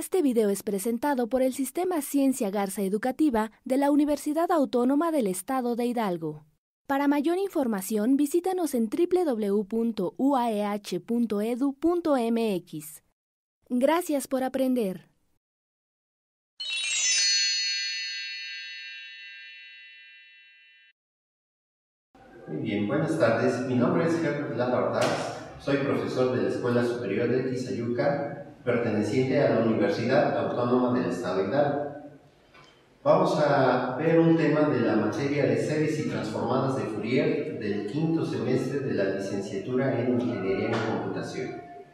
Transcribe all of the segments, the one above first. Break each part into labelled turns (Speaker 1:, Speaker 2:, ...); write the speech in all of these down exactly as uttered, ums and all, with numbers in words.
Speaker 1: Este video es presentado por el Sistema Ciencia Garza Educativa de la Universidad Autónoma del Estado de Hidalgo. Para mayor información, visítanos en doble u doble u doble u punto u a e hache punto e d u punto m x. Gracias por aprender.
Speaker 2: Muy bien, buenas tardes. Mi nombre es Herbert Lara Ordaz. Soy profesor de la Escuela Superior de Tizayuca, perteneciente a la Universidad Autónoma del Estado de Hidalgo. Vamos a ver un tema de la materia de series y transformadas de Fourier del quinto semestre de la licenciatura en Ingeniería en Computación.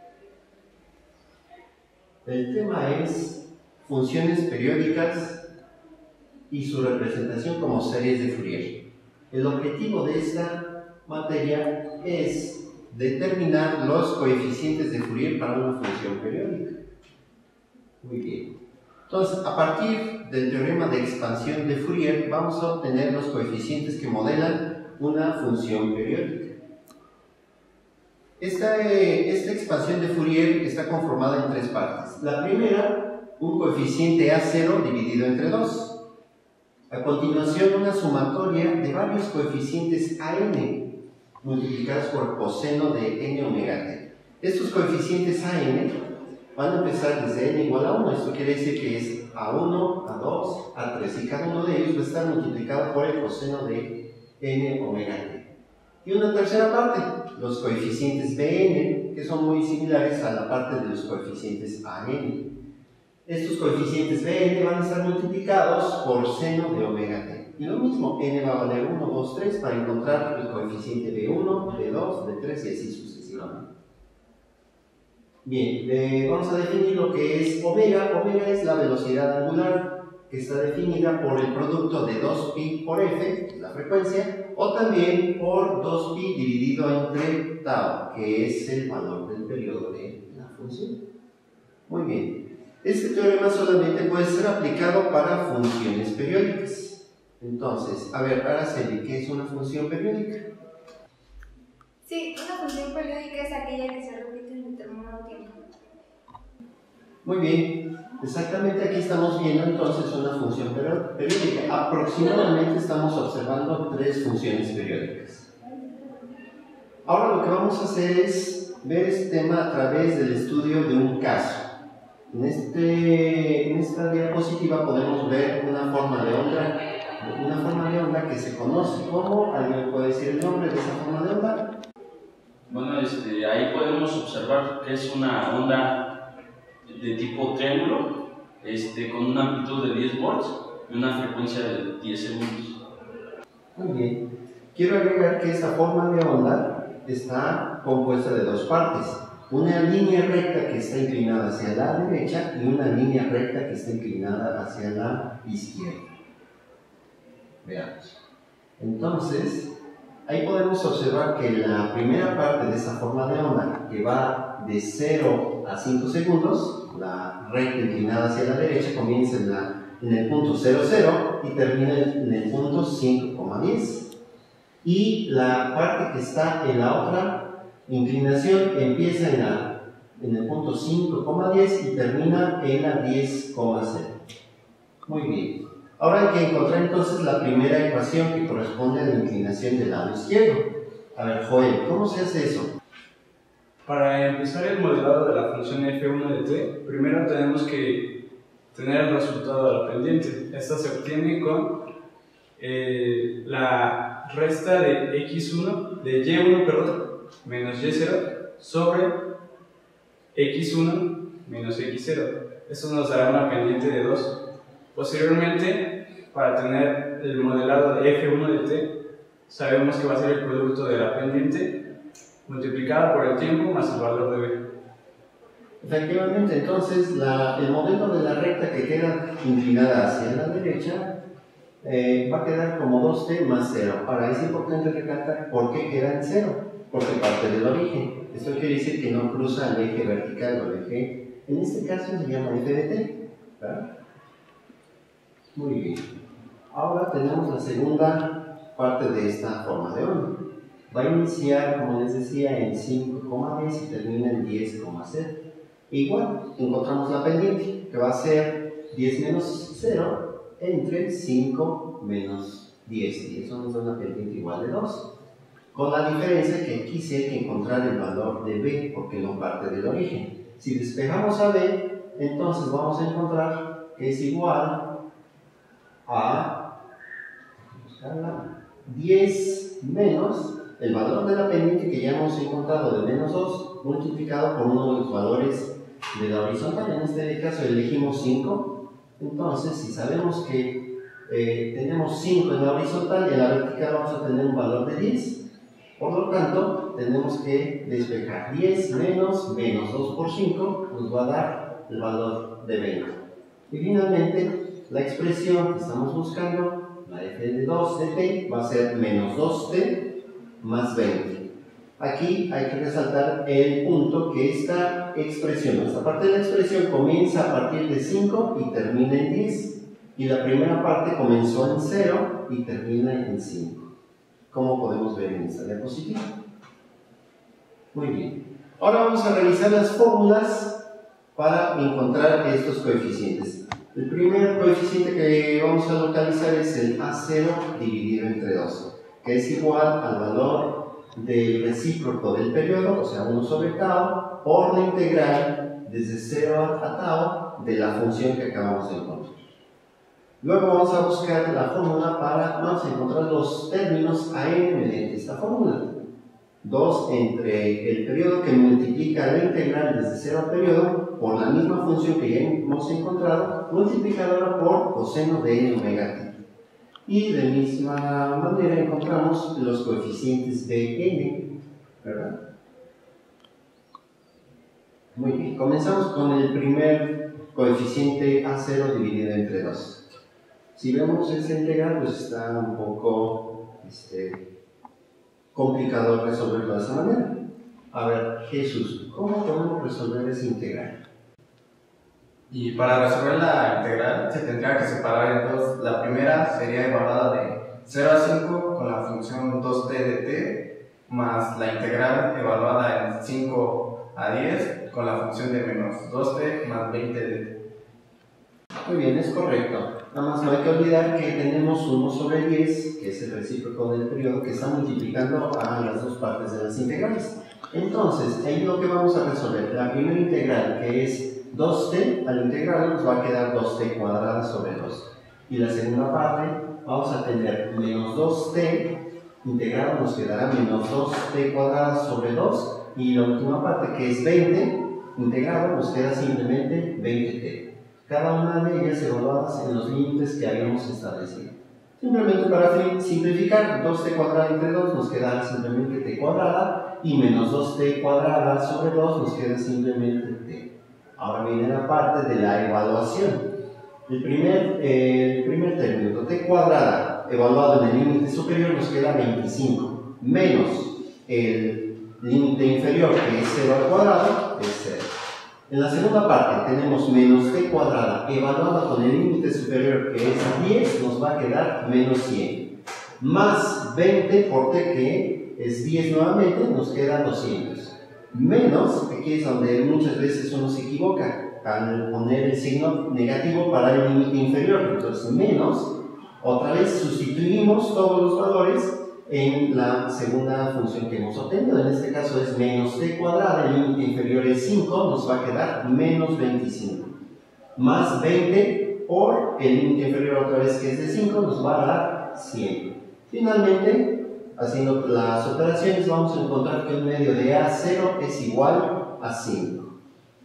Speaker 2: El tema es funciones periódicas y su representación como series de Fourier. El objetivo de esta materia es determinar los coeficientes de Fourier para una función periódica. Muy bien. Entonces, a partir del teorema de expansión de Fourier, vamos a obtener los coeficientes que modelan una función periódica. Esta, esta expansión de Fourier está conformada en tres partes. La primera, un coeficiente A cero dividido entre dos. A continuación, una sumatoria de varios coeficientes A n multiplicados por coseno de n omega t. Estos coeficientes A n van a empezar desde n igual a uno. Esto quiere decir que es A uno, A dos, A tres, y cada uno de ellos va a estar multiplicado por el coseno de n omega t. Y una tercera parte, los coeficientes B n, que son muy similares a la parte de los coeficientes A n. Estos coeficientes B n van a estar multiplicados por seno de omega t. Y lo mismo, n va a valer uno, dos, tres para encontrar el coeficiente B uno, B dos, B tres y así sucesivamente. Bien, eh, vamos a definir lo que es omega. Omega es la velocidad angular, que está definida por el producto de dos pi por f, la frecuencia, o también por dos pi dividido entre tau, que es el valor del periodo de la función. Muy bien. Este teorema solamente puede ser aplicado para funciones periódicas. Entonces, a ver, Araceli, ¿qué es una función periódica?
Speaker 3: Sí, una función periódica es aquella que se repite en determinado tiempo.
Speaker 2: Muy bien, exactamente aquí estamos viendo entonces una función periódica. Aproximadamente estamos observando tres funciones periódicas. Ahora lo que vamos a hacer es ver este tema a través del estudio de un caso. En, este, en esta diapositiva podemos ver una forma de onda, una forma de onda que se conoce como, ¿alguien puede decir el nombre de esa forma de onda?
Speaker 4: Bueno, este, ahí podemos observar que es una onda de tipo triángulo, este, con una amplitud de diez volts y una frecuencia de diez segundos.
Speaker 2: Muy bien. Quiero agregar que esta forma de onda está compuesta de dos partes. Una línea recta que está inclinada hacia la derecha y una línea recta que está inclinada hacia la izquierda. Veamos. Entonces, ahí podemos observar que la primera parte de esa forma de onda, que va de cero a cinco segundos, la recta inclinada hacia la derecha comienza en, la, en el punto cero cero y termina en el punto cinco coma diez. Y la parte que está en la otra inclinación empieza en, la, en el punto cinco coma diez y termina en la diez coma cero. Muy bien. Ahora hay que encontrar entonces la primera ecuación que corresponde a la inclinación del lado izquierdo. A ver, Joel, ¿cómo se hace eso?
Speaker 5: Para empezar el modelado de la función f uno de t, primero tenemos que tener el resultado de la pendiente. Esta se obtiene con eh, la resta de x uno, de y uno, perdón, menos y cero sobre x uno menos x cero. Esto nos dará una pendiente de dos. Posteriormente, para tener el modelado de f uno de t, sabemos que va a ser el producto de la pendiente multiplicada por el tiempo más el valor de b.
Speaker 2: Efectivamente, entonces la, el modelo de la recta que queda inclinada hacia la derecha eh, va a quedar como dos t más cero. Ahora es importante recalcar por qué queda en cero, porque parte del origen. Esto quiere decir que no cruza el eje vertical o el eje, en este caso se llama f de t, ¿verdad? Muy bien. Ahora tenemos la segunda parte de esta forma de onda. Va a iniciar, como les decía, en cinco coma diez y termina en diez coma cero. Igual, encontramos la pendiente, que va a ser diez menos cero entre cinco menos diez. Y eso nos da una pendiente igual de dos. Con la diferencia que aquí sí hay que encontrar el valor de b, porque no parte del origen. Si despejamos a b, entonces vamos a encontrar que es igual a diez menos el valor de la pendiente que ya hemos encontrado de menos dos, multiplicado por uno de los valores de la horizontal. En este caso elegimos cinco. Entonces, si sabemos que eh, tenemos cinco en la horizontal y en la vertical vamos a tener un valor de diez. Por lo tanto, tenemos que despejar diez menos menos dos por cinco, nos va a dar el valor de veinte. Y finalmente, la expresión que estamos buscando, la f de dos de t, va a ser menos dos t más veinte. Aquí hay que resaltar el punto que esta expresión, esta parte de la expresión comienza a partir de cinco y termina en diez. Y la primera parte comenzó en cero y termina en cinco. Como podemos ver en esta diapositiva. Muy bien. Ahora vamos a revisar las fórmulas para encontrar estos coeficientes. El primer coeficiente que vamos a localizar es el a cero dividido entre dos, que es igual al valor del recíproco del periodo, o sea, uno sobre tau, por la integral desde cero a tau de la función que acabamos de encontrar. Luego vamos a buscar la fórmula para, vamos a encontrar los términos a n mediante esta fórmula. dos entre el periodo que multiplica la integral desde cero al periodo por la misma función que ya hemos encontrado, multiplicadora por coseno de n omega t. Y de misma manera encontramos los coeficientes de n, ¿verdad? Muy bien, comenzamos con el primer coeficiente a cero dividido entre dos. Si vemos esta integral, pues está un poco este, complicado resolverlo de esa manera. A ver, Jesús, ¿cómo podemos resolver esa integral?
Speaker 6: Y para resolver la integral se tendría que separar en dos. La primera sería evaluada de cero a cinco con la función dos t de t, más la integral evaluada en cinco a diez con la función de menos dos t más veinte de t.
Speaker 2: Muy bien, es correcto. Nada más no hay que olvidar que tenemos uno sobre diez, que es el recíproco del periodo, que está multiplicando a las dos partes de las integrales. Entonces, ahí lo que vamos a resolver, la primera integral, que es dos t, al integrarlo nos va a quedar dos t cuadrada sobre dos. Y la segunda parte, vamos a tener menos dos t, integrado nos quedará menos dos t cuadrada sobre dos. Y la última parte, que es veinte, integrado nos queda simplemente veinte t. Cada una de ellas evaluadas en los límites que habíamos establecido. Simplemente para simplificar, dos t cuadrada entre dos nos queda simplemente t cuadrada y menos dos t cuadrada sobre dos nos queda simplemente t. Ahora viene la parte de la evaluación. El primer, eh, el primer término, t cuadrada evaluado en el límite superior nos queda veinticinco, menos el límite inferior que es cero al cuadrado, es cero. En la segunda parte tenemos menos t cuadrada evaluada con el límite superior que es diez, nos va a quedar menos cien. Más veinte por t que es diez nuevamente, nos queda doscientos. Menos, aquí es donde muchas veces uno se equivoca al poner el signo negativo para el límite inferior. Entonces menos, otra vez sustituimos todos los valores en la segunda función que hemos obtenido. En este caso es menos t cuadrada, el límite inferior es cinco, nos va a quedar menos veinticinco. Más veinte por el límite inferior otra vez que es de cinco, nos va a dar cien. Finalmente, haciendo las operaciones, vamos a encontrar que un medio de a cero es igual a cinco.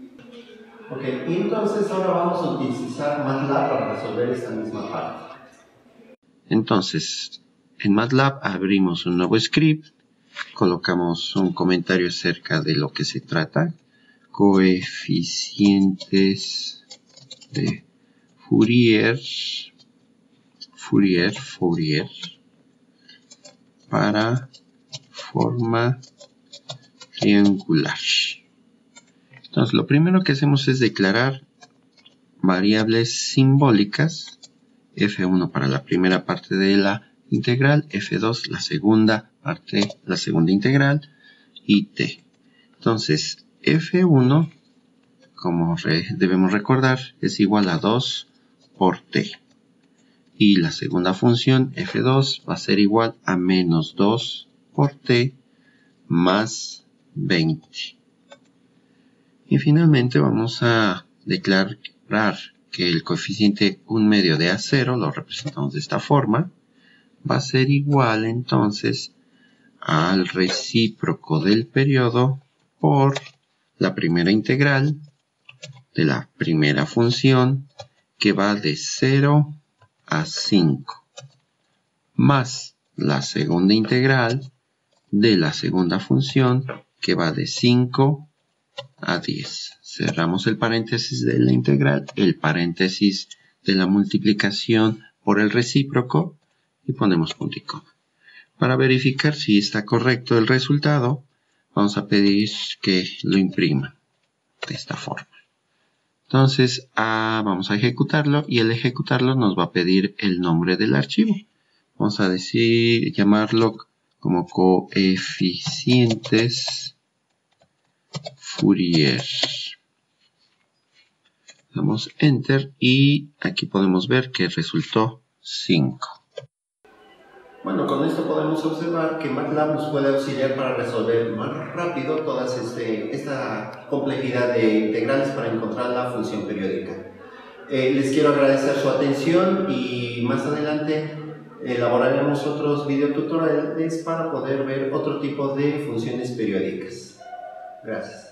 Speaker 2: Ok, y entonces ahora vamos a utilizar MATLAB para resolver esta misma parte.
Speaker 7: Entonces, en MATLAB abrimos un nuevo script, colocamos un comentario acerca de lo que se trata, coeficientes de Fourier, Fourier, Fourier, para forma triangular. Entonces, lo primero que hacemos es declarar variables simbólicas, efe uno para la primera parte de la integral, efe dos la segunda parte, la segunda integral, y t. Entonces, efe uno como re- debemos recordar, es igual a dos por t. Y la segunda función, f dos, va a ser igual a menos dos por t más veinte. Y finalmente vamos a declarar que el coeficiente un medio de a cero, lo representamos de esta forma, va a ser igual entonces al recíproco del periodo por la primera integral de la primera función, que va de cero a cinco, más la segunda integral de la segunda función, que va de cinco a diez. Cerramos el paréntesis de la integral, el paréntesis de la multiplicación por el recíproco y ponemos punto y coma. Para verificar si está correcto el resultado, vamos a pedir que lo impriman de esta forma. Entonces, ah, vamos a ejecutarlo y al ejecutarlo nos va a pedir el nombre del archivo. Vamos a decir, llamarlo como coeficientes Fourier. Damos Enter y aquí podemos ver que resultó cinco.
Speaker 2: Bueno, con esto podemos observar que MATLAB nos puede auxiliar para resolver más rápido toda este, esta complejidad de integrales para encontrar la función periódica. Eh, les quiero agradecer su atención y más adelante elaboraremos otros videotutoriales para poder ver otro tipo de funciones periódicas. Gracias.